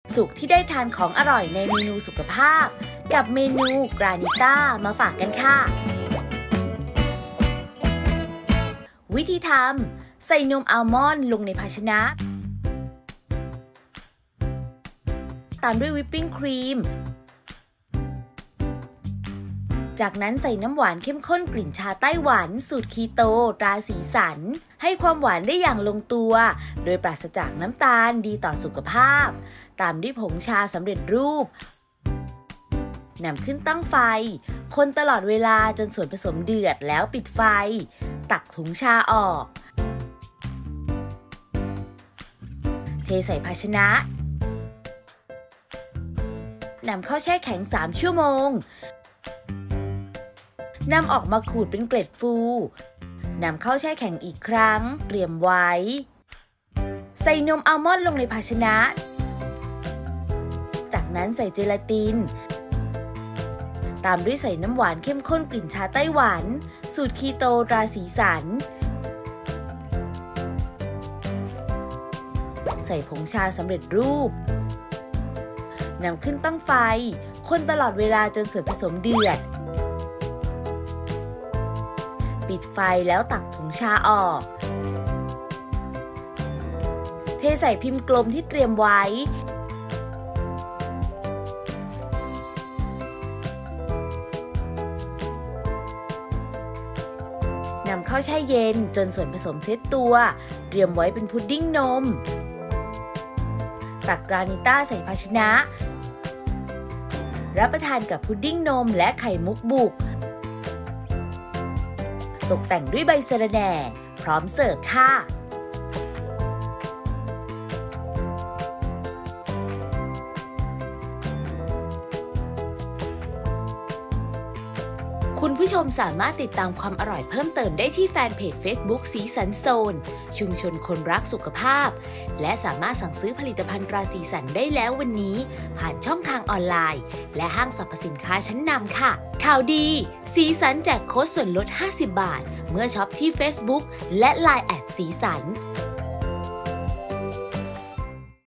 สุขที่ได้ทานของอร่อยในเมนูสุขภาพกับเมนูกรานิต้ามาฝากกันค่ะวิธีทำใส่นมอัลมอนด์ลงในภาชนะตามด้วยวิปปิ้งครีมจากนั้นใส่น้ำหวานเข้มข้นกลิ่นชาไต้หวันสูตรคีโตตราสีสันให้ความหวานได้อย่างลงตัวโดยปราศจากน้ำตาลดีต่อสุขภาพตามด้วยผงชาสำเร็จรูปนำขึ้นตั้งไฟคนตลอดเวลาจนส่วนผสมเดือดแล้วปิดไฟตักถุงชาออกเทใส่ภาชนะนำเข้าแช่แข็ง3 ชั่วโมงนำออกมาขูดเป็นเกล็ดฟูนำเข้าแช่แข็งอีกครั้งเตรียมไว้ใส่นมอัลมอนด์ลงในภาชนะจากนั้นใส่เจลาตินตามด้วยใส่น้ำหวานเข้มข้นกลิ่นชาไต้หวันสูตรคีโตตราสีสันใส่ผงชาสำเร็จรูปนำขึ้นตั้งไฟคนตลอดเวลาจนส่วนผสมเดือดปิดไฟแล้วตักถุงชาออกเทใส่พิมพ์กลมที่เตรียมไว้นำเข้าแช่เย็นจนส่วนผสมเซตตัวเตรียมไว้เป็นพุดดิ้งนมตักกรานิต้าใส่ภาชนะรับประทานกับพุดดิ้งนมและไข่มุกบุกตกแต่งด้วยใบสะระแหน่พร้อมเสิร์ฟค่ะคุณผู้ชมสามารถติดตามความอร่อยเพิ่มเติมได้ที่แฟนเพจ Facebook สีสันโซนชุมชนคนรักสุขภาพและสามารถสั่งซื้อผลิตภัณฑ์ตราสีสันได้แล้ววันนี้ผ่านช่องทางออนไลน์และห้างสรรพสินค้าชั้นนำค่ะข่าวดีสีสันแจกโค้ดส่วนลด50 บาทเมื่อช็อปที่ Facebook และ LINE@ สีสัน